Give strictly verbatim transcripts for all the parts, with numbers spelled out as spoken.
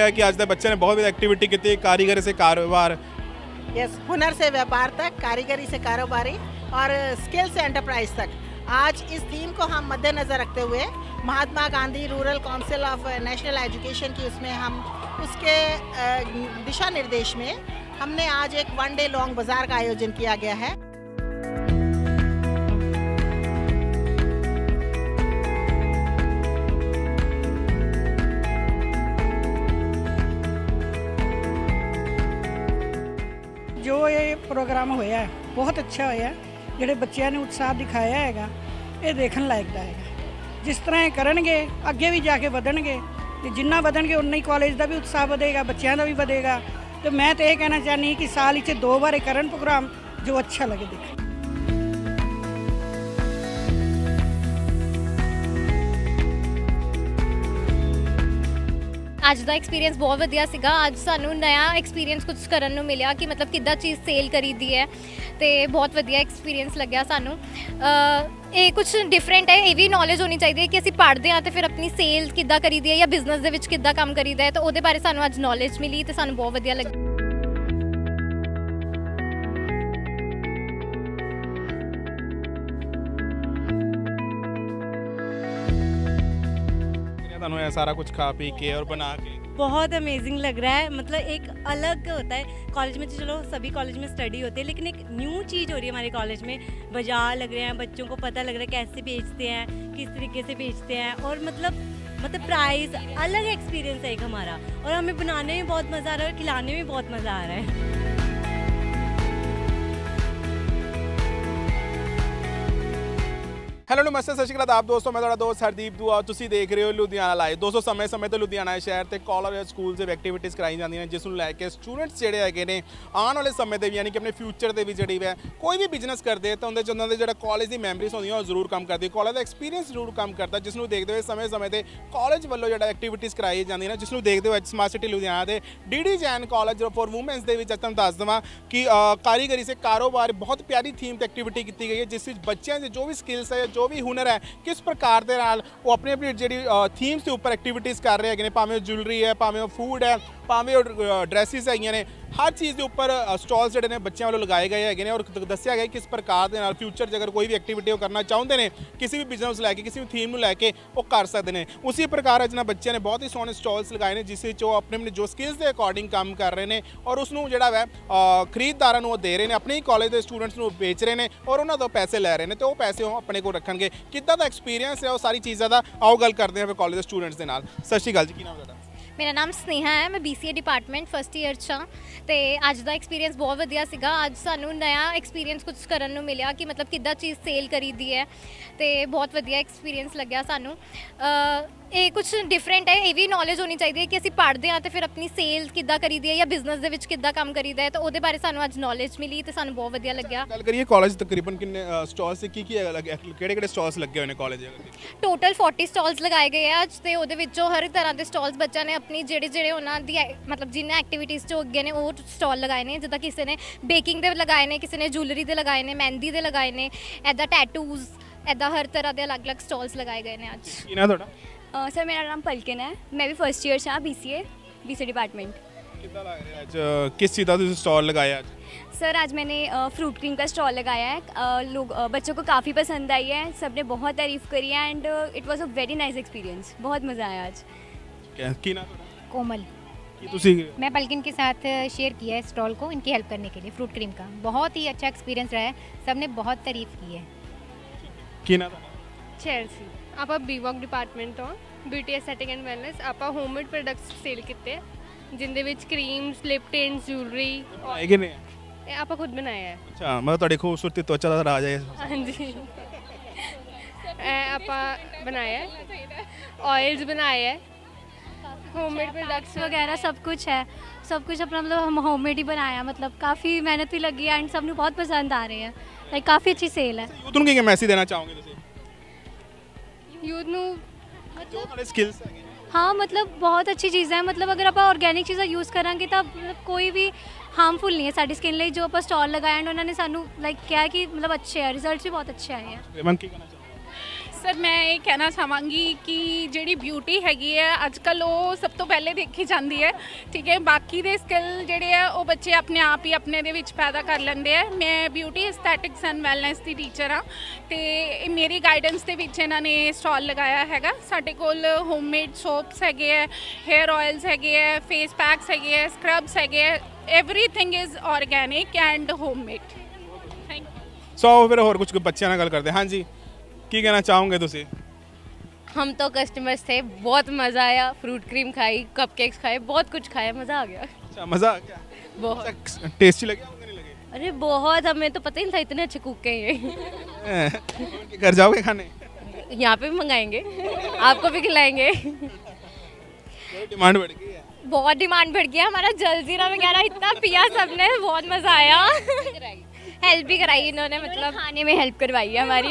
है कि आज के बच्चे ने बहुत एक्टिविटी की, कारीगरी से कारोबार, यस, हुनर से व्यापार तक, कारीगरी से कारोबारी और स्किल से एंटरप्राइज तक। आज इस थीम को हम मद्देनज़र रखते हुए Mahatma Gandhi rural council of national education की उसमें हम उसके दिशा निर्देश में हमने आज एक वन डे लॉन्ग बाज़ार का आयोजन किया गया है। जो ये प्रोग्राम होया है बहुत अच्छा होया, ਜਿਹੜੇ ਬੱਚਿਆਂ ਨੇ ਉਤਸ਼ਾਹ ਦਿਖਾਇਆ ਹੈਗਾ ਇਹ ਦੇਖਣ ਲਾਇਕ ਦਾ ਹੈਗਾ। ਜਿਸ ਤਰ੍ਹਾਂ ਇਹ ਕਰਨਗੇ ਅੱਗੇ ਵੀ ਜਾ ਕੇ ਵਧਣਗੇ ਤੇ ਜਿੰਨਾ ਵਧਣਗੇ ਉਨਾ ਹੀ ਕਾਲਜ ਦਾ ਵੀ ਉਤਸ਼ਾਹ ਵਧੇਗਾ, ਬੱਚਿਆਂ ਦਾ ਵੀ ਵਧੇਗਾ। ਤੇ ਮੈਂ ਤਾਂ ਇਹ ਕਹਿਣਾ ਚਾਹਨੀ ਕਿ ਸਾਲ ਵਿੱਚ ਦੋ ਵਾਰ ਇਹ ਕਰਨ ਪ੍ਰੋਗਰਾਮ ਜੋ ਅੱਛਾ ਲੱਗੇ ਦੇਖਣ। ਅੱਜ ਦਾ ਐਕਸਪੀਰੀਅੰਸ ਬਹੁਤ ਵਧੀਆ ਸੀਗਾ। ਅੱਜ ਸਾਨੂੰ ਨਵਾਂ ਐਕਸਪੀਰੀਅੰਸ ਕੁਝ ਕਰਨ ਨੂੰ ਮਿਲਿਆ ਕਿ ਮਤਲਬ ਕਿੱਦਾਂ ਚੀਜ਼ ਸੇਲ ਕਰੀਦੀ ਹੈ ਤੇ ਬਹੁਤ ਵਧੀਆ ਐਕਸਪੀਰੀਅੰਸ ਲੱਗਿਆ ਸਾਨੂੰ। ਇਹ ਕੁਝ ਡਿਫਰੈਂਟ ਹੈ, ਇਹ ਵੀ ਨੌਲੇਜ ਹੋਣੀ ਚਾਹੀਦੀ ਹੈ ਕਿ ਅਸੀਂ ਪੜ੍ਹਦੇ ਹਾਂ ਤੇ ਫਿਰ ਆਪਣੀ ਸੇਲ ਕਿੱਦਾਂ ਕਰੀਦੀ ਹੈ ਜਾਂ ਬਿਜ਼ਨਸ ਦੇ ਵਿੱਚ ਕਿੱਦਾਂ ਕੰਮ ਕਰੀਦਾ ਹੈ, ਤਾਂ ਉਹਦੇ ਬਾਰੇ ਸਾਨੂੰ ਅੱਜ ਨੌਲੇਜ ਮਿਲੀ ਤੇ ਸਾਨੂੰ ਬਹੁਤ ਵਧੀਆ ਲੱਗਾ। सारा कुछ खा पी के और बना के बहुत अमेजिंग लग रहा है। मतलब एक अलग होता है कॉलेज में, तो चलो सभी कॉलेज में स्टडी होती है, लेकिन एक न्यू चीज़ हो रही है हमारे कॉलेज में। बाजार लग रहे हैं, बच्चों को पता लग रहा है कैसे बेचते हैं, किस तरीके से बेचते हैं, और मतलब मतलब प्राइस अलग एक्सपीरियंस है एक हमारा, और हमें बनाने में बहुत मज़ा आ रहा है और खिलाने में बहुत मज़ा आ रहा है। ਹੈਲੋ ਨਮਸਤੇ ਸਤਿ ਸ਼੍ਰੀ ਅਕਾਲ ਆਪ ਦੋਸਤੋ, ਮੈਂ ਤੁਹਾਡਾ ਦੋਸਤ ਹਰਦੀਪ ਦੂਆ। ਤੁਸੀਂ ਦੇਖ ਰਹੇ ਹੋ ਲੁਧਿਆਣਾ ਲਾਈਵ। ਦੋਸਤੋ ਸਮੇਂ ਸਮੇਂ ਤੇ ਲੁਧਿਆਣਾ ਸ਼ਹਿਰ ਤੇ ਕਾਲਜ ਸਕੂਲ ਦੇ ਐਕਟੀਵਿਟੀਜ਼ ਕਰਾਈ ਜਾਂਦੀਆਂ ਨੇ, ਜਿਸ ਨੂੰ ਲੈ ਕੇ ਸਟੂਡੈਂਟਸ ਜਿਹੜੇ ਹੈਗੇ ਨੇ ਆਉਣ ਵਾਲੇ ਸਮੇਂ ਦੇ ਵੀ ਯਾਨੀ ਕਿ ਆਪਣੇ ਫਿਊਚਰ ਦੇ ਵੀ ਜਿਹੜੀ ਹੈ ਕੋਈ ਵੀ ਬਿਜ਼ਨਸ ਕਰਦੇ ਤਾਂ ਉਹਦੇ 'ਚ ਉਹਨਾਂ ਦੇ ਜਿਹੜਾ ਕਾਲਜ ਦੀ ਮੈਮਰੀਜ਼ ਹੁੰਦੀਆਂ ਉਹ ਜ਼ਰੂਰ ਕੰਮ ਕਰਦੀ, ਕਾਲਜ ਦਾ ਐਕਸਪੀਰੀਅੰਸ ਜ਼ਰੂਰ ਕੰਮ ਕਰਦਾ, ਜਿਸ ਨੂੰ ਦੇਖਦੇ ਹੋਏ ਸਮੇਂ ਸਮੇਂ ਤੇ ਕਾਲਜ ਵੱਲੋਂ ਜਿਹੜਾ ਐਕਟੀਵਿਟੀਜ਼ ਕਰਾਈ ਜਾਂਦੀਆਂ ਨੇ, ਜਿਸ ਨੂੰ ਦੇਖਦੇ ਹੋਏ ਸਮਾਰਟ ਸਿਟੀ ਲੁਧਿਆਣਾ ਦੇ D D Jain college for womens ਦੇ ਵਿੱਚ ਤੁਹਾਨੂੰ ਦੱਸ ਦੇਵਾਂ ਕਿ ਕਾਰੀਗਰੀ ਸੇ ਕਾਰੋਬਾਰ ਬਹੁਤ ਪਿਆਰੀ ਥੀਮ ਤੇ ਐਕਟੀਵਿਟੀ ਕੀਤੀ ਗਈ ਹੈ, ਜਿਸ ਵਿੱਚ ਬੱਚਿਆਂ ਦੇ ਜੋ ਵੀ ਸਕਿੱਲਸ ਹੈ, ਜੋ ਵੀ ਹੁਨਰ ਹੈ, किस प्रकार के नाल वो अपनी अपनी जी थीम्स के उपर एक्टिविटीज़ कर रहे हैं, भावें ज्वेलरी है, भावें फूड है, भावें ड्रैसिस है, हर चीज़ के उपर स्टॉल्स जोड़े ने बच्चों वालों लगाए गए हैं और दसिया गया किस प्रकार के नाल फ्यूचर अगर कोई भी एक्टिविटी वो करना चाहते हैं, किसी भी बिजनेस लैके किसी भी थीम लैके वो कर सकते हैं। उसी प्रकार जिन्हें बच्चों ने बहुत ही सोहने स्टॉल्स लगाए हैं, जिस अपने अपने जो स्किल्स के अकॉर्डिंग काम कर रहे हैं और उसनों जोड़ा वै खरीददारों को दे रहे हैं, अपने ही कॉलेज के स्टूडेंट्स को बेच रहे हैं और उन्होंने तो पैसे लै रहे हैं, तो वो पैसे अपने को रखेंगे। कितना का एक्सपीरियंस है वो सारी चीज़ों का आओ गल करते हैं कॉलेज के स्टूडेंट्स के नाल। सत श्री अकाल जी, की नाम है? मेरा नाम स्नेहा है, मैं B C A department first year च हाँ। तो अज का एक्सपीरियंस बहुत वधिया सीगा। अज सानू नया एक्सपीरियंस कुछ करन नू मिलिया कि मतलब किद्दां चीज़ सेल करीदी है, तो बहुत वधिया एक्सपीरियंस लग्या सानू। ये कुछ डिफरेंट है, ये भी नॉलेज होनी चाहिए कि असीं पढ़ते हैं तो फिर अपनी सेल किद्दां करीदी है या बिजनेस दे विच किद्दां काम करीदा है, तो उहदे बारे सानू अज नॉलेज मिली तो सानू बहुत वधिया लग्या। गल करिए कॉलेज तकरीबन कितने स्टॉल्स से की की किहड़े-किहड़े स्टॉल्स लगे हुए ने कॉलेज? टोटल फोर्टी स्टॉल्स लगाए गए हैं अज, तो उहदे विचों हर तरह के स्टॉल्स बच्चों ने अपनी जेड़े जेड़े उन्हां दी मतलब जिन्हें एक्टिविटीज़ जो अगे ने वो स्टॉल लगाए ने, जिद्दां किसी ने बेकिंग दे लगाए ने, किसी ने ज्वेलरी दे लगाए ने, मेहंदी दे लगाए ने, ऐदा टैटूज़, ऐदा हर तरह के अलग अलग स्टॉल्स लगाए गए हैं अज। की नाम तुहाडा? सर मेरा नाम पलकिन है, मैं भी फर्स्ट ईयर से हाँ B C A B C department. कितना लग रहा है आज किस चीज़ का स्टॉल लगाया आज? सर आज मैंने फ्रूट क्रीम का स्टॉल लगाया है। आ, लोग आ, बच्चों को काफ़ी पसंद आई है, सब ने बहुत तारीफ़ करी है and it was a very nice experience, बहुत मज़ा आया आज। की नाम? कोमल। तुसी? मैं पलकिन के साथ शेयर किया है स्टॉल को इनकी हेल्प करने के लिए। फ्रूट क्रीम का बहुत ही अच्छा एक्सपीरियंस रहा है, सब ने बहुत तारीफ़ की है। की नाम? चेल्सी। आप बी वॉक डिपार्टमेंट तो ब्यूटी एस्थेटिक एंड वैलनेस आप होममेड प्रोडक्ट्स सेल किए, जिंदे विच क्रीम्स, लिप टिंट्स, ज्वेलरी आप खुद बनाया है। अच्छा, मतलब तुहाडी खूबसूरती त्वचा दा राज है। हाँ जी, आप बनाया है, ऑयल्स बनाए है, होममेड प्रोडक्ट्स वगैरह सब कुछ है, सब कुछ अपना मतलब हम होममेड ही बनाया, मतलब काफ़ी मेहनत भी लगी है एंड सब बहुत पसंद आ रहे हैं, लाइक काफ़ी अच्छी सेल है। यूथ नूं की मैसेज देना चाहोगे तुसीं? यूथ नूं जो थोड़े स्किल्स है, हाँ मतलब बहुत अच्छी चीज़ है, मतलब अगर आप ऑर्गेनिक चीज़ा यूज़ करांगे तो मतलब कोई भी हार्मफुल नहीं है साडी स्किन लिए। जो आप स्टॉल लगाया एंड उन्होंने सानू लाइक क्या है कि मतलब अच्छे है, रिजल्ट भी बहुत अच्छे आए हैं। ਸਰ ਮੈਂ ਇਹ ਕਹਿਣਾ ਚਾਹਾਂਗੀ ਕਿ ਜਿਹੜੀ ਬਿਊਟੀ ਹੈਗੀ ਹੈ ਅੱਜ ਕੱਲ੍ਹ ਉਹ ਸਭ ਤੋਂ ਪਹਿਲੇ ਦੇਖੀ ਜਾਂਦੀ ਹੈ, ਠੀਕ ਹੈ। ਬਾਕੀ ਦੇ ਸਕਿੱਲ ਜਿਹੜੇ ਆ ਉਹ ਬੱਚੇ ਆਪਣੇ ਆਪ ਹੀ ਆਪਣੇ ਦੇ ਵਿੱਚ ਪੈਦਾ ਕਰ ਲੈਂਦੇ ਆ। ਮੈਂ ਬਿਊਟੀ ਐਸਥੈਟਿਕਸ ਐਂਡ ਵੈਲਨੈਸ ਦੀ ਟੀਚਰ ਹਾਂ ਅਤੇ ਮੇਰੀ ਗਾਈਡੈਂਸ ਦੇ ਵਿੱਚ ਇਹਨਾਂ ਨੇ ਸਟਾਲ ਲਗਾਇਆ ਹੈਗਾ। ਸਾਡੇ ਕੋਲ ਹੋਮਮੇਡ ਸੋਪਸ ਹੈਗੇ ਹੈ, ਹੇਅਰ ਆਇਲਸ ਹੈਗੇ ਹੈ, ਫੇਸ ਪੈਕਸ ਹੈਗੇ ਹੈ, ਸਕਰਬਸ ਹੈਗੇ ਹੈ। Everything is organic and homemade. Thank you. So फिर होर कुछ बच्चों नाल गल करते हैं। हाँ जी, की कहना चाहोगे तुसी? हम तो कस्टमर्स थे, बहुत मज़ा आया। फ्रूट क्रीम खाई, कपकेक्स खाए, बहुत कुछ खाया, मज़ा आ गया। अच्छा, मज़ा आ गया? बहुत टेस्टी लगे होंगे नहीं लगे? अरे बहुत, हमें तो पता ही नहीं था इतने अच्छे कुक हैं ये। घर जाओगे खाने? यहाँ पे भी मंगाएंगे, आपको भी खिलाएंगे। डिमांड बढ़ गई है, बहुत डिमांड बढ़ गया। हमारा जलजीरा वगैरह इतना पिया सबने, बहुत मज़ा आया। हेल्प भी कराई इन्होंने, मतलब खाने में हेल्प करवाई है हमारी।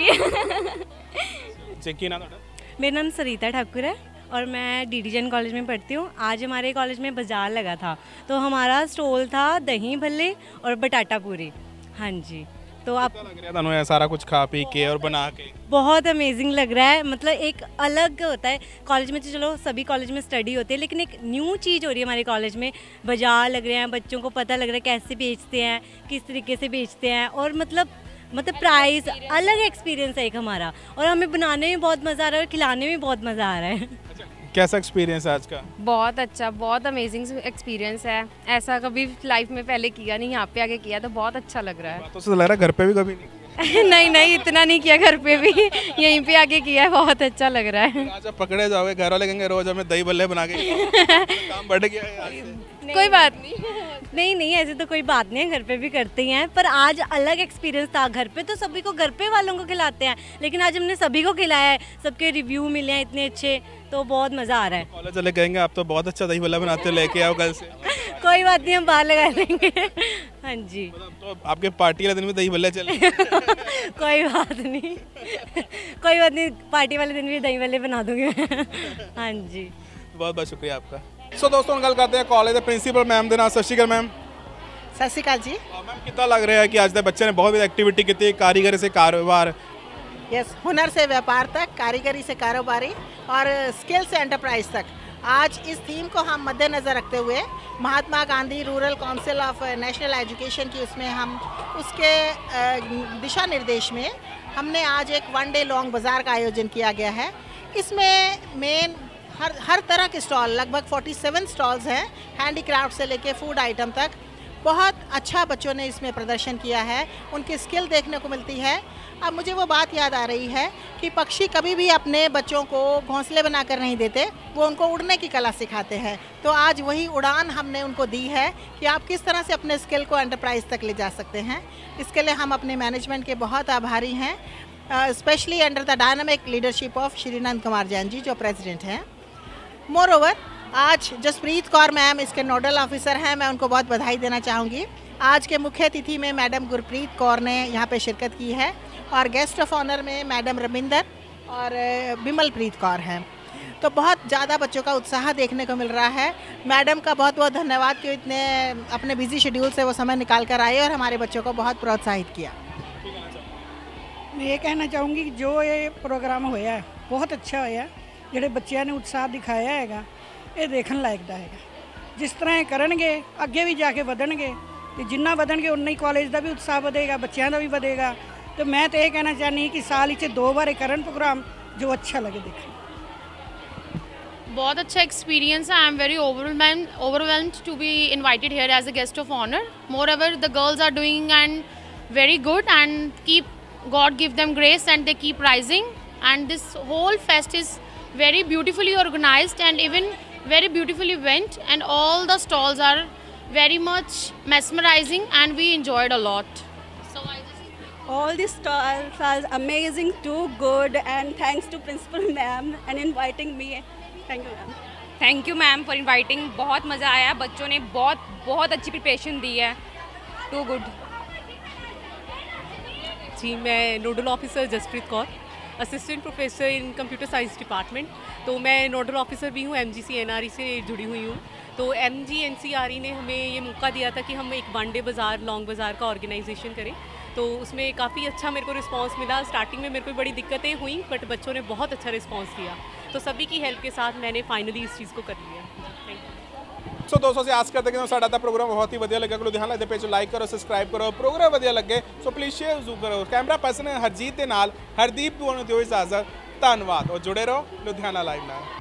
की ना थोड़ा? मेरा नाम सरिता ठाकुर है और मैं डी डी जैन कॉलेज में पढ़ती हूँ। आज हमारे कॉलेज में बाज़ार लगा था तो हमारा स्टॉल था दही भल्ले और बटाटा पूरी। हाँ जी, तो आप लग रहा है सारा कुछ खा पी के और बना के? बहुत अमेजिंग लग रहा है। मतलब एक अलग होता है कॉलेज में, तो चलो सभी कॉलेज में स्टडी होती है, लेकिन एक न्यू चीज़ हो रही है हमारे कॉलेज में। बाजार लग रहे हैं, बच्चों को पता लग रहा है कैसे बेचते हैं, किस तरीके से बेचते हैं, और मतलब मतलब प्राइस अलग एक्सपीरियंस है एक हमारा। और हमें बनाने में बहुत मज़ा आ रहा है और खिलाने में बहुत मज़ा आ रहा है। कैसा एक्सपीरियंस है आज का? बहुत अच्छा, बहुत अमेजिंग एक्सपीरियंस है। ऐसा कभी लाइफ में पहले किया नहीं, यहाँ पे आके किया तो बहुत अच्छा लग रहा है। तो लग रहा है घर पे भी कभी नहीं नहीं नहीं, इतना नहीं किया घर पे भी, यहीं पे आके किया है, बहुत अच्छा लग रहा है। आज आप पकड़े जाओगे, घर वाले कहेंगे रोज हमें दही भल्ले बना के काम बढ़ गया है आज से। कोई बात नहीं नहीं नहीं ऐसे तो कोई बात नहीं है, घर पे भी करते ही हैं, पर आज अलग एक्सपीरियंस था। घर पे तो सभी को, घर पे वालों को खिलाते हैं, लेकिन आज हमने सभी को खिलाया है, सबके रिव्यू मिले हैं इतने अच्छे, तो बहुत मज़ा आ रहा है। कॉलेज वाले कहेंगे आप तो बहुत अच्छा दही भल्ला बनाते हो, लेके आओ कल से। कोई बात नहीं, हम बाहर लगा देंगे। हाँ जी, तो आपके पार्टी वाले दिन में दही भल्ले चले? कोई बात नहीं कोई बात नहीं, पार्टी वाले दिन भी दही भल्ले बना दूंगे। हाँ जी, बहुत बहुत शुक्रिया आपका। सो दोस्तों गल करते हैं कॉलेज के प्रिंसीपल मैम के नाल। सत श्री अकाल मैम। सत श्री अकाल जी। मैम कितना लग रहा है कि आज के बच्चे ने बहुत एक्टिविटी की, कारीगरी से कारोबार? यस, हुनर से व्यापार तक, कारीगरी से कारोबारी और स्किल से एंटरप्राइज तक। आज इस थीम को हम मद्देनज़र रखते हुए Mahatma Gandhi rural council of national education की उसमें हम उसके दिशा निर्देश में हमने आज एक वन डे लॉन्ग बाज़ार का आयोजन किया गया है। इसमें मेन हर हर तरह के स्टॉल, लगभग सैंतालीस स्टॉल्स हैं, हैंडीक्राफ्ट से लेके फूड आइटम तक। बहुत अच्छा बच्चों ने इसमें प्रदर्शन किया है, उनकी स्किल देखने को मिलती है। अब मुझे वो बात याद आ रही है कि पक्षी कभी भी अपने बच्चों को घोंसले बनाकर नहीं देते, वो उनको उड़ने की कला सिखाते हैं। तो आज वही उड़ान हमने उनको दी है कि आप किस तरह से अपने स्किल को एंटरप्राइज तक ले जा सकते हैं। इसके लिए हम अपने मैनेजमेंट के बहुत आभारी हैं, specially under the dynamic leadership of Shri Nand Kumar Jain ji जो प्रेसिडेंट हैं। मोर ओवर आज जसप्रीत कौर मैम इसके नोडल ऑफिसर हैं, मैं उनको बहुत बधाई देना चाहूँगी। आज के मुख्य अतिथि में मैडम गुरप्रीत कौर ने यहाँ पे शिरकत की है और गेस्ट ऑफ ऑनर में मैडम रविंदर और बिमलप्रीत कौर हैं। तो बहुत ज़्यादा बच्चों का उत्साह देखने को मिल रहा है। मैडम का बहुत बहुत धन्यवाद कि इतने अपने बिजी शेड्यूल से वो समय निकाल कर आए और हमारे बच्चों को बहुत प्रोत्साहित किया। मैं ये कहना चाहूँगी कि जो ये प्रोग्राम होया है बहुत अच्छा होया, ਜਿਹੜੇ ਬੱਚਿਆਂ ਨੇ ਉਤਸ਼ਾਹ ਦਿਖਾਇਆ ਹੈਗਾ ਇਹ ਦੇਖਣ ਲਾਇਕ ਦਾ ਹੈਗਾ। ਜਿਸ ਤਰ੍ਹਾਂ ਇਹ ਕਰਨਗੇ ਅੱਗੇ ਵੀ ਜਾ ਕੇ ਵਧਣਗੇ ਤੇ ਜਿੰਨਾ ਵਧਣਗੇ ਉਨਾ ਹੀ ਕਾਲਜ ਦਾ ਵੀ ਉਤਸ਼ਾਹ ਵਧੇਗਾ, ਬੱਚਿਆਂ ਦਾ ਵੀ ਵਧੇਗਾ। ਤੇ ਮੈਂ ਤਾਂ ਇਹ ਕਹਿਣਾ ਚਾਹਨੀ ਕਿ ਸਾਲ ਵਿੱਚ ਦੋ ਵਾਰ ਕਰਨ ਪ੍ਰੋਗਰਾਮ ਜੋ अच्छा लगे देखने। बहुत अच्छा एक्सपीरियंस है। I am very overwhelmed overwhelmed to be invited here as a guest of honor. Moreover, the girls are doing and very good and keep God give them grace and they keep rising. And this whole fest is very beautifully organized and even very beautifully went, and all the stalls are very much mesmerizing and we enjoyed a lot. So I just all the stalls are amazing too, good, and thanks to principal ma'am and inviting me. Thank you ma'am. Thank you ma'am for inviting. बहुत मज़ा आया, बच्चों ने बहुत बहुत अच्छी preparation दी है, to good. जी, मैं nodal officer Jaspreet Kaur, assistant professor in computer science department. तो मैं नोडल ऑफिसर भी हूँ, एमजीसी एनआरई से जुड़ी हुई हूँ। तो एमजी एनसीआरई ने हमें ये मौका दिया था कि हम एक वन डे बाज़ार, लॉन्ग बाज़ार का ऑर्गेनाइजेशन करें। तो उसमें काफ़ी अच्छा मेरे को रिस्पांस मिला। स्टार्टिंग में मेरे को बड़ी दिक्कतें हुई बट बच्चों ने बहुत अच्छा रिस्पांस दिया, तो सभी की हेल्प के साथ मैंने फाइनली इस चीज़ को कर लिया। Thank you. सो दोस्तों से आस करते कि साडा दा प्रोग्राम बहुत ही वधिया लगे। लुधियाना दे पेज लाइक करो, सबसक्राइब करो, प्रोग्राम वधिया लगे सो प्लीज़ शेयर जरूर करो। कैमरा पर्सन हरजीत के नाल हरदीप दुआ नूं दिओ इजाजत। धन्यवाद और जुड़े रहो लुधियाना लाइव नाल।